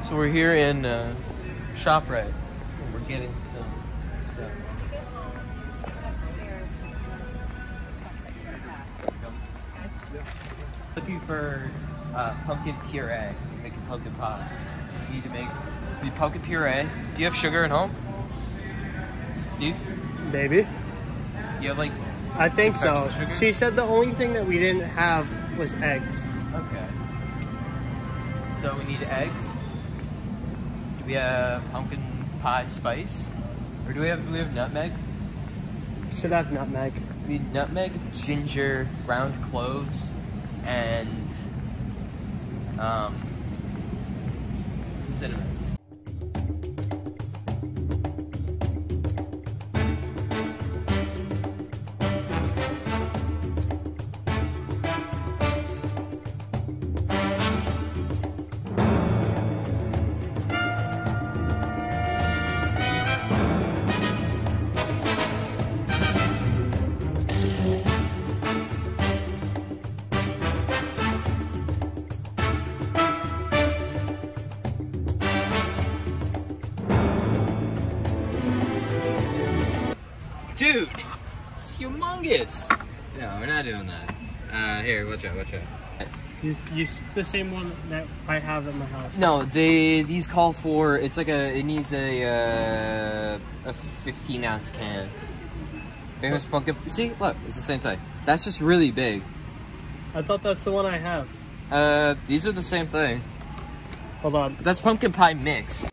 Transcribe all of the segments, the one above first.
So we're here in ShopRite. We're getting some stuff. Looking for pumpkin puree to make a pumpkin pie. You need to make the pumpkin puree. Do you have sugar at home, Steve? Maybe. You have like. I think so. Sugar? She said the only thing that we didn't have was eggs. Okay. So we need eggs. Do we have pumpkin pie spice? Or do we have nutmeg? Should have nutmeg. We need nutmeg, ginger, ground cloves, and cinnamon. Dude, it's humongous. No, we're not doing that. Here, watch out. Use the same one that I have at my house. No, these call for, it needs a 15-ounce can. Famous pumpkin, see, look, it's the same thing. That's just really big. I thought that's the one I have. These are the same thing. Hold on. That's pumpkin pie mix.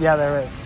Yeah, there is.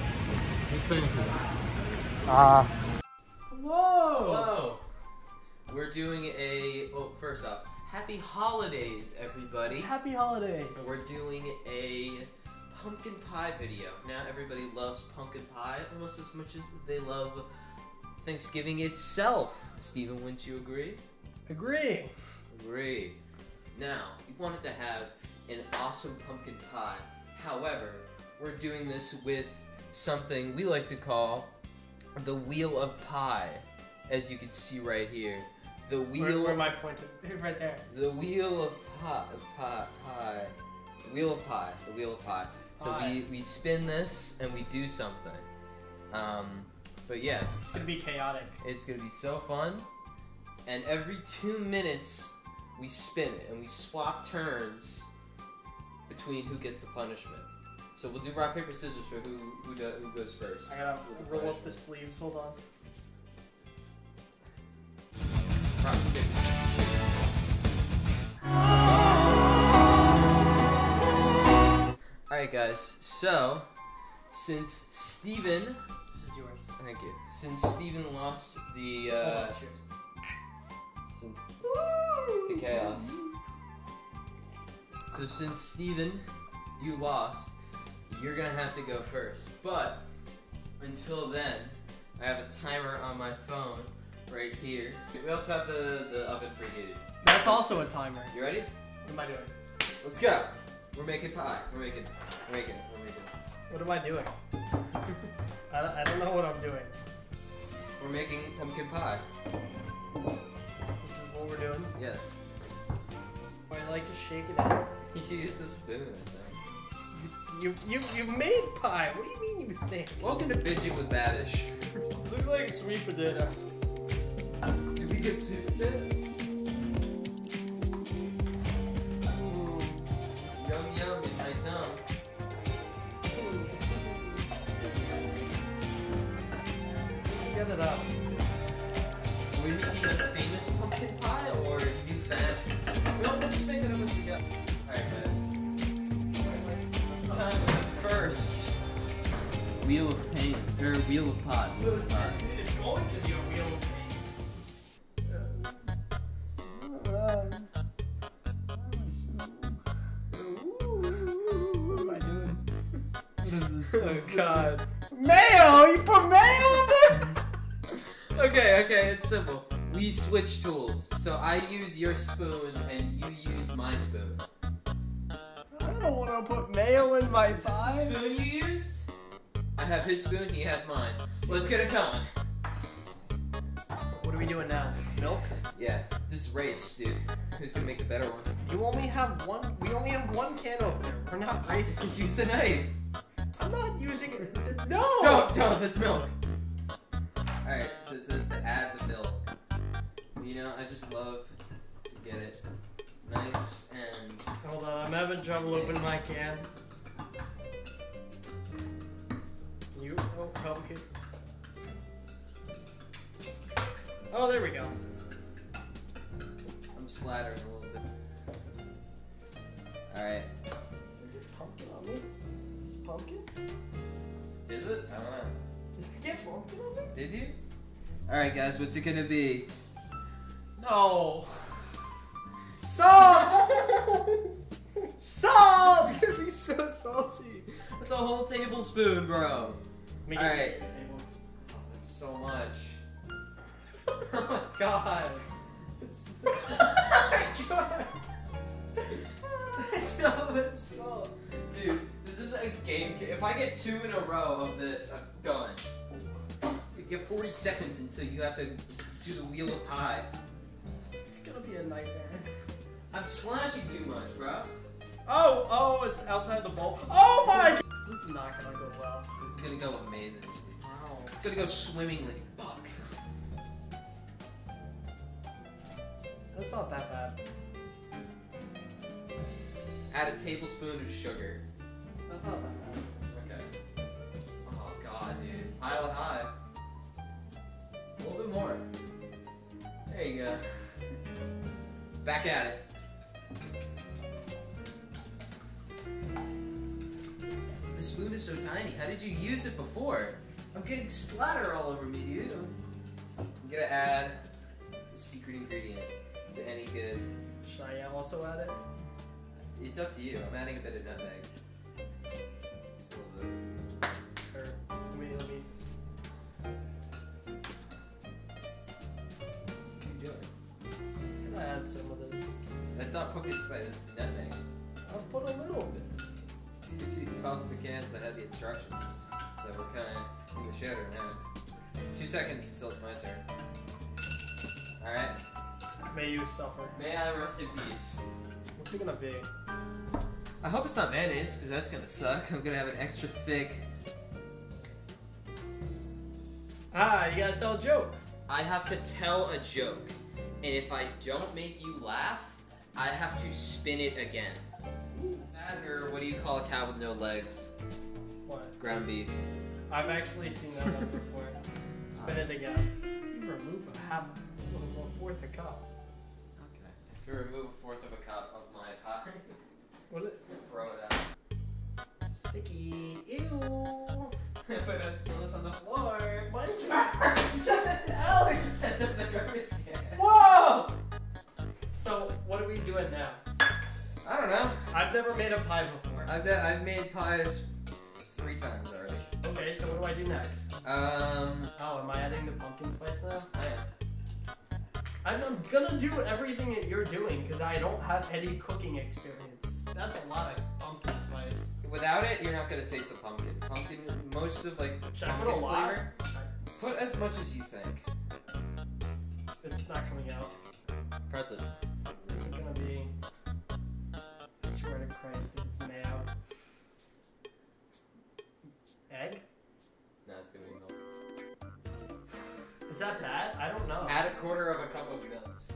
Hello! Hello! We're doing a... Well, first off, happy holidays, everybody. Happy holidays. We're doing a pumpkin pie video. Now everybody loves pumpkin pie almost as much as they love Thanksgiving itself. Steven, wouldn't you agree? Agree. Agree. Now, we wanted to have an awesome pumpkin pie. However, we're doing this with something we like to call the Wheel of Pie, as you can see right here. The wheel. Where am I pointing? Right there. The Wheel of Pie. The Wheel of Pie. The Wheel of Pie. So we spin this and we do something. But yeah. It's gonna be chaotic. It's gonna be so fun. And every 2 minutes we spin it and we swap turns between who gets the punishment. So we'll do rock, paper, scissors for who goes first. I gotta roll up the sleeves, hold on. Rock, paper, scissors. Alright guys, so since Steven... This is yours. Thank you. Since Steven lost the... to chaos. So since Steven, you lost, you're gonna have to go first. But until then, I have a timer on my phone right here. We also have the oven preheated. That's also a timer. You ready? What am I doing? Let's go. We're making pie. We're making. What am I doing? I don't know what I'm doing. We're making pumpkin pie. This is what we're doing? Yes. I like to shake it out. You use a spoon, I You made pie. What do you mean you think? Welcome to Binging with Babish. This looks like sweet potato. Did we get sweet potato? Yum yum in my tongue. Get it up. Are we making a famous pumpkin pie or new fashion? Well, we're just making it as we go. Alright guys. It's time for the first Wheel of Pain, or Wheel of Pie. It's going to be a wheel of What am I doing? What is this? Oh god. Mayo! You put mayo in there? Okay, it's simple. We switch tools. So I use your spoon and you use my spoon. I don't want to put mayo in my Is this pie. the spoon you used? I have his spoon, he has mine. Let's get it going. What are we doing now? Milk? Yeah, this is race, dude. Who's gonna make the better one? You only have one. We only have one can opener. We're not racing. Use the knife. I'm not using it. No! Don't, that's milk. Alright, so it says to add the milk. You know, I just love to get it nice and... Hold on, I'm having trouble opening my can. You, oh, complicated. Oh, there we go. I'm splattering a little bit. Alright. Pumpkin on me? Is this pumpkin? Is it? I don't know. Did I get pumpkin on me? Did you? Alright guys, what's it gonna be? No! Salt! Salt! It's gonna be so salty. That's a whole tablespoon, bro. Alright. Oh, that's so much. Oh my god. Oh my god. That's so much salt. Dude, this is a game. If I get 2 in a row of this, I'm done. You get 40 seconds until you have to do the Wheel of Pie. It's gonna be a nightmare. I'm splashing too much, bro. Oh, it's outside the bowl. Oh my god! This is not gonna go well. This is gonna go amazing. Wow. It's gonna go swimmingly. Fuck. That's not that bad. Add a tablespoon of sugar. That's not that bad. Okay. Oh god, dude. Pile it high. A little bit more. There you go. Back at it. spoon is so tiny? How did you use it before? I'm getting splatter all over me, dude. I'm gonna add the secret ingredient to any good. Should I also add it? It's up to you. I'm adding a bit of nutmeg. Just a little bit. Or let me. What are you doing? I'm gonna add some of this. That's not pumpkin spice, that's nutmeg. I'll put a little bit. If you toss the cans that had the instructions. So we're kind of in the shitter now. 2 seconds until it's my turn. Alright. May you suffer. May I rest in peace. What's it gonna be? I hope it's not mayonnaise, because that's gonna suck. I'm gonna have an extra thick. Ah, you gotta tell a joke. I have to tell a joke. And if I don't make you laugh, I have to spin it again. Or what do you call a cow with no legs? What? Ground beef. I've actually seen that one before. Spin it again. You remove a fourth a cup. Okay. If you remove a fourth of a cup of my pie, What? throw it out. Sticky. Ew. If I don't spill this on the floor. My Alex! The garbage can. Whoa! So, what are we doing now? I don't know. I've never made a pie before. I've made pies 3 times already. Okay, so what do I do next? Oh, am I adding the pumpkin spice now? I am. I'm gonna do everything that you're doing because I don't have any cooking experience. That's a lot of pumpkin spice. Without it, you're not gonna taste the pumpkin. Most of like Should I put a pumpkin lot? flavor. Put as much as you think. It's not coming out. Press it. This is gonna be. I swear to Christ, it's mayo. Egg? No, it's gonna be milk. Is that bad? I don't know. Add a quarter of a cup of nuts.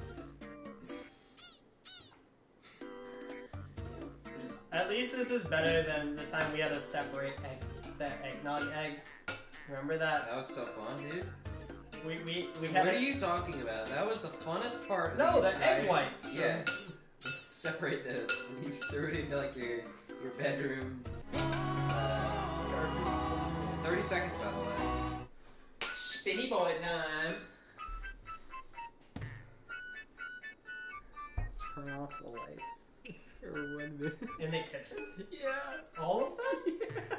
At least this is better than the time we had to separate the eggnog eggs. Remember that? That was so fun, dude. We What had are you talking about? That was the funnest part. No, the entire- egg whites. Yeah. Separate those. You threw it into like your bedroom. 30 seconds, by the way. Spinny boy time. Turn off the lights for 1 minute. In the kitchen? Yeah. All of them? Yeah.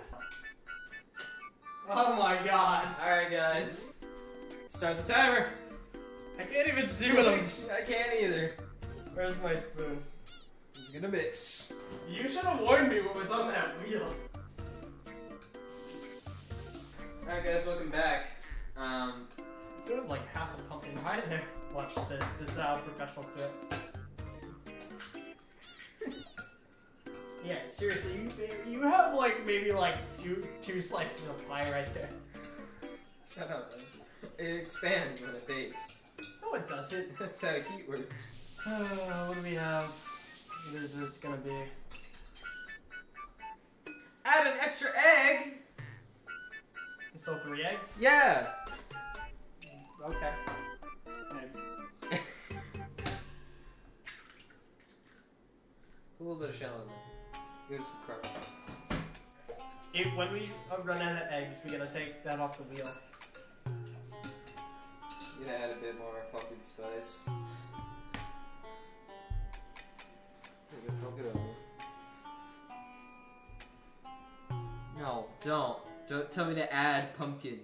Oh my god. Alright, guys. Start the timer. I can't even see what I'm. I can't either. Where's my spoon? Who's gonna mix? You should have warned me what was on that wheel. Alright, guys, welcome back. You have like half a pumpkin pie there. Watch this. This is how professionals do it. Yeah, seriously, you have like maybe like two slices of pie right there. Shut up, man. It expands when it bakes. No, it doesn't. That's how heat works. What do we have? What is this gonna be? Add an extra egg! So 3 eggs? Yeah! Okay. A little bit of shallot. Give it some crunch. When we run out of eggs, we gotta take that off the wheel. You gotta add a bit more pumpkin spice. We're gonna pump it over. No, don't. Don't tell me to add pumpkin.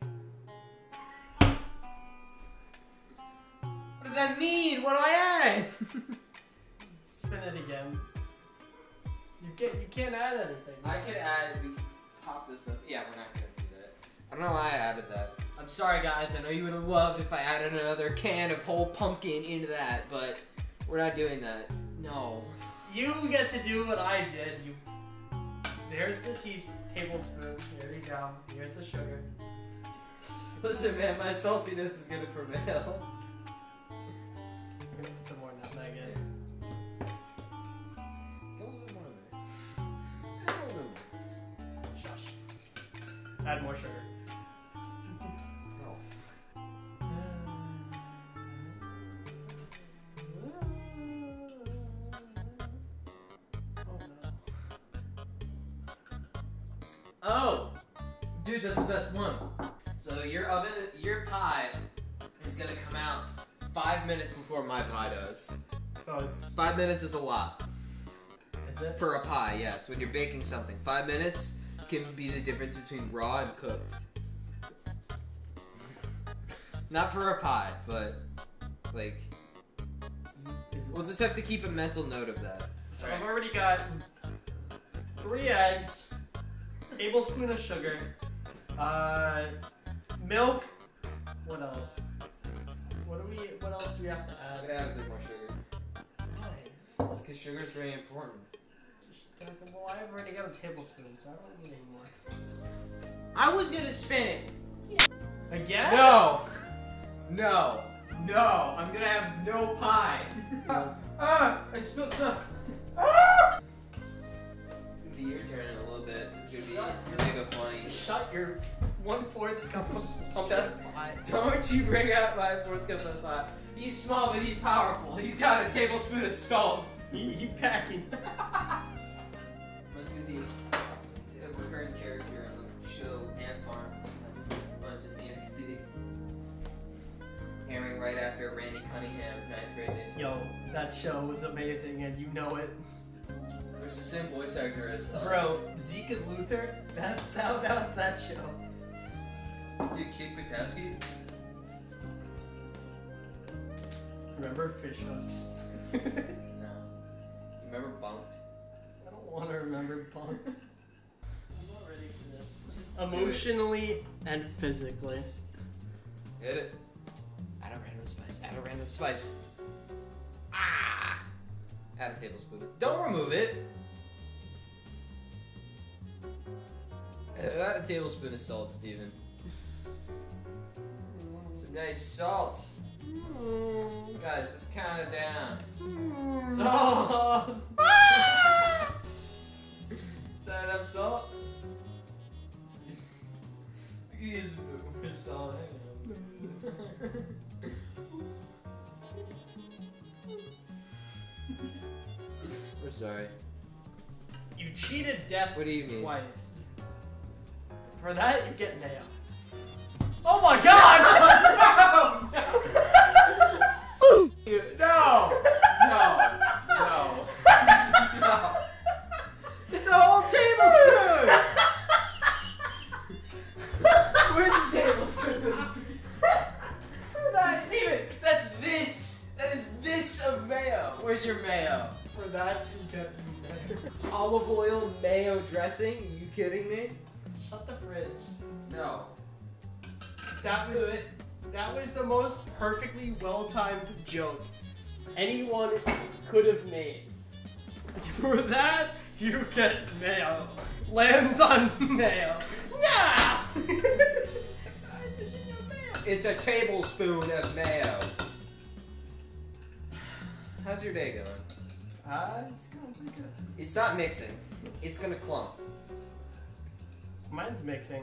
What does that mean? What do I add? Spin it again. You can't add anything. I could add. We can pop this up. Yeah, we're not gonna do that. I don't know why I added that. I'm sorry, guys. I know you would have loved if I added another can of whole pumpkin into that, but we're not doing that. No. You get to do what I did. There's the tablespoon. There you go. Here's the sugar. Listen, man, my saltiness is gonna prevail. I'm gonna put some more nutmeg in. Get a little bit more of it. Add a little bit more. Shush. Add more sugar. No. Oh no. Oh, dude, that's the best one. So your pie is gonna come out 5 minutes before my pie does. So it's 5 minutes is a lot. Is it? For a pie, yes. When you're baking something, 5 minutes can be the difference between raw and cooked. Not for a pie, but like, we'll just have to keep a mental note of that. So I've already got 3 eggs, tablespoon of sugar, milk. What else? What else do we have to I'm add? gonna add a bit more sugar. Why? Because sugar is very important. Well, I've already got a tablespoon, so I don't need any more. I was gonna spin it. Again? No! No! No! I'm gonna have no pie! I spilled some! It's gonna be your turn in a little bit. It's gonna be mega funny. Shut your 1/4 cup of pumpkin pie. Don't you bring out my 4th cup of pie. He's small, but he's powerful. He's got a tablespoon of salt. He packing. That's gonna be a recurring character on the show and farm. Not just the NXT. Airing right after Randy Cunningham, 9th grade days. Yo, that show was amazing, and you know it. There's the same voice actor as Bro, Zeke and Luther, that's that show. Dude, Kid Patowski? Remember fish hooks? No. You remember Bunked? I don't want to remember Bunked. I'm not ready for this. Just Emotionally and physically. Hit it. Add a random spice. Add a random spice. Ah! Add a tablespoon. Don't remove it. Add a tablespoon of salt, Steven. Some nice salt. Guys, let's count it down. Salt! Is that enough salt? We can use more salt. We're sorry. You cheated death What do you mean? twice. For that, you get mayo. Oh my god! No! No! No! It's a whole tablespoon! Where's the tablespoon? Steven, that's this! That is this of mayo! Where's your mayo? For that, you get mayo. Olive oil mayo dressing? Are you kidding me? Shut the fridge. No. That was the most perfectly well-timed joke anyone could have made. For that, you get mayo. Lands on mayo. Nah! It's a tablespoon of mayo. How's your day going? It's going pretty good. It's not mixing. It's gonna clump. Mine's mixing.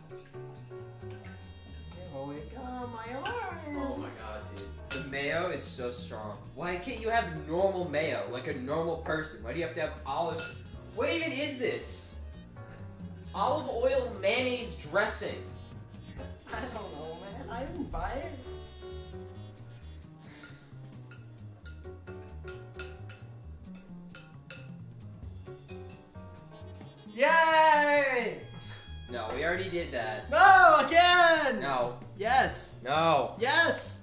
Oh, it got my arm. Oh my god, dude. The mayo is so strong. Why can't you have normal mayo, like a normal person? Why do you have to have olive? What even is this? Olive oil mayonnaise dressing. I don't know, man. I didn't buy it. Yay! No, we already did that. No, again! No. Yes! No. Yes!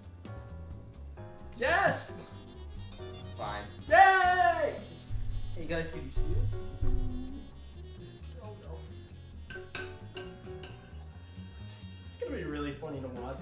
Yes! Fine. Yay! Hey guys, can you see this? Oh no. This is gonna be really funny to watch.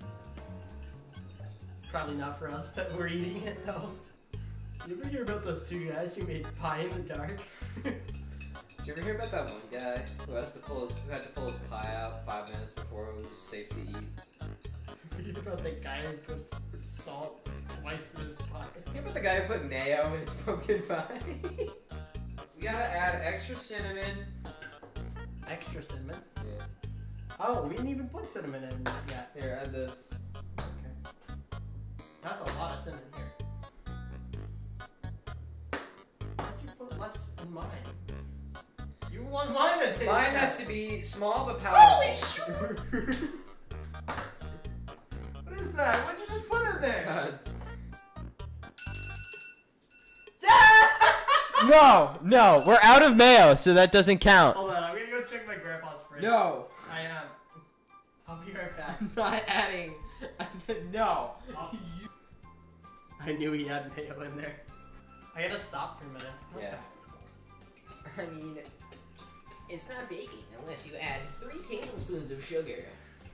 Probably not for us that we're eating it though. You ever hear about those 2 guys who made pie in the dark? Did you ever hear about that one guy who had to pull his pie out 5 minutes before it was safe to eat? You hear about the guy who puts salt twice in his pie? You about the guy who put mayo in his pumpkin pie? We gotta add extra cinnamon. Extra cinnamon? Yeah. Oh, we didn't even put cinnamon in yet. Here, add this. Okay. That's a lot of cinnamon here. Why'd you put less in mine? You were want mine to taste Mine bad. has to be small but powerful. Holy shit! What is that? What'd you just put in there? Yeah! No, we're out of mayo, so that doesn't count. Hold on, I'm gonna go check my grandpa's fridge. No. I am. I'll be right back. I'm not adding. No. I knew he had mayo in there. I gotta stop for a minute. Yeah. I mean, it's not baking unless you add 3 tablespoons of sugar.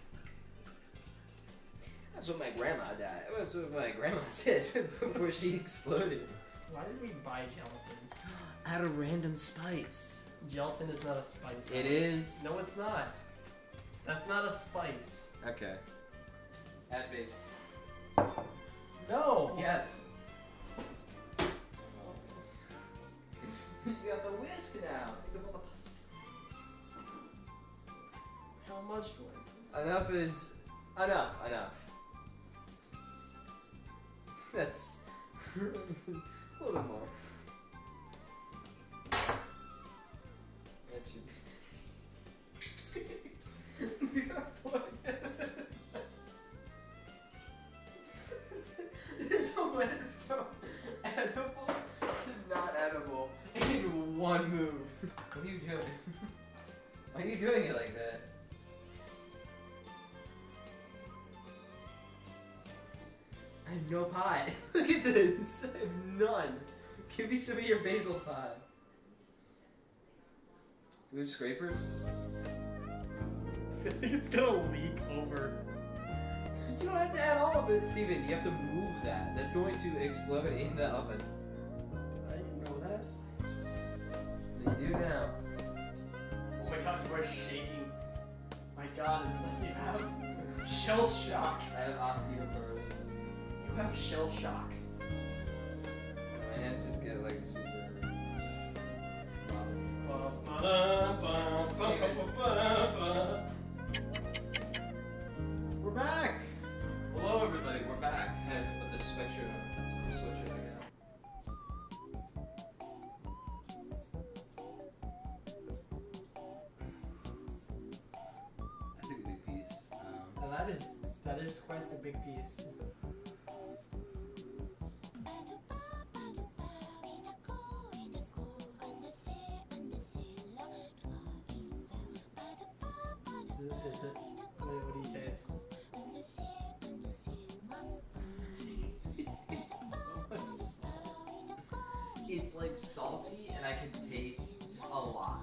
That's what my grandma died. That's what my grandma said before she exploded. Why did we buy gelatin? Add a random spice. Gelatin is not a spice. It is. No, it's not. That's not a spice. Okay. Add basil. No. Yes. You got the whisk now. Think of all the possibilities. How much do I? Enough is enough. That's a little bit more. That should be. This went from edible to not edible in one move. What are you doing? Why are you doing it like that? I have no pie. Look at this. I have none. Give me some of your basil pie. Do we have scrapers? I feel like it's gonna leak over. You don't have to add all of it, Steven. You have to move that. That's going to explode in the oven. I didn't know that. They do now. Oh my god, you are shaking. My god, it's like you have shell shock. I have osteoporosis. You have shell shock. My hands just get like super. We're back. Hello, everybody. We're back. I had to put this sweatshirt on. Let's put the sweatshirt back out. That's a big piece. Now that is quite the big piece. Is it? What do you taste? It tastes so much salt. It's like salty, and I can taste just a lot.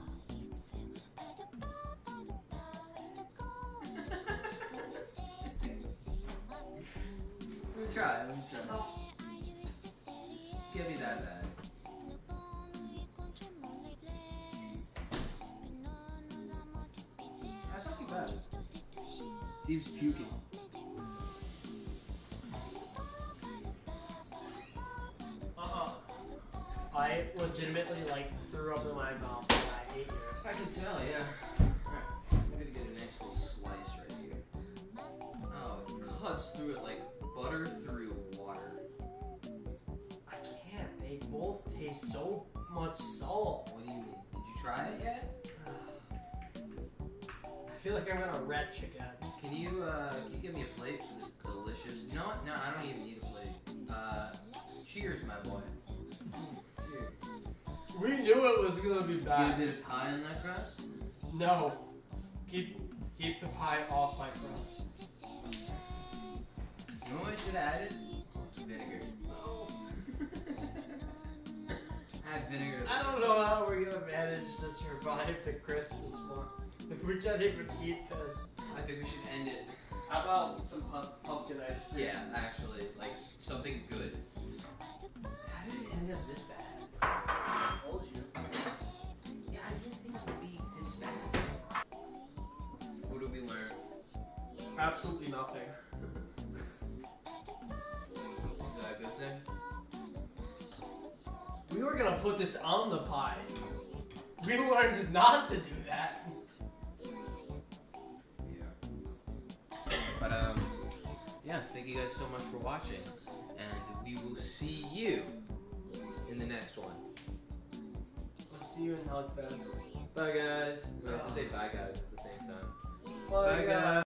Let me try. Can't be that bad. That's not too bad. Steve's puking. I legitimately threw up in my mouth when I ate yours. I can tell, yeah. Alright, I'm gonna get a nice little slice right here. Oh, it cuts through it like butter through water. I can't. They both taste so much salt. What do you mean? Did you try it yet? I feel like I'm gonna retch again. Can you give me a plate for this delicious? You know what? No, I don't even need a plate. Cheers, my boy. Cheers. We knew it was gonna be Did you bad. get a bit of pie on that crust? No. Keep the pie off my crust. You know what I should have added? Vinegar. Add vinegar. I don't know how we're gonna manage to survive the Christmas one. If we can't even eat this. I think we should end it. How about some pumpkin ice cream? Yeah, actually, like something good. How did it end up this bad? I told you. Yeah, I didn't think it would be this bad. What did we learn? Absolutely nothing. Is that a good thing? We were gonna put this on the pie. We learned not to do that. Yeah. But yeah, thank you guys so much for watching, and we will see you in the next one. We'll See you in Hugfest. Bye guys. We have to say bye guys at the same time. Bye guys.